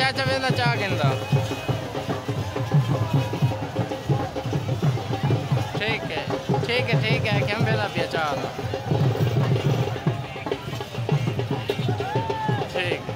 चाचा वेंदा चाह गिंदा ठीक है ठीक है कि हम वेंदा पिया चाह ठीक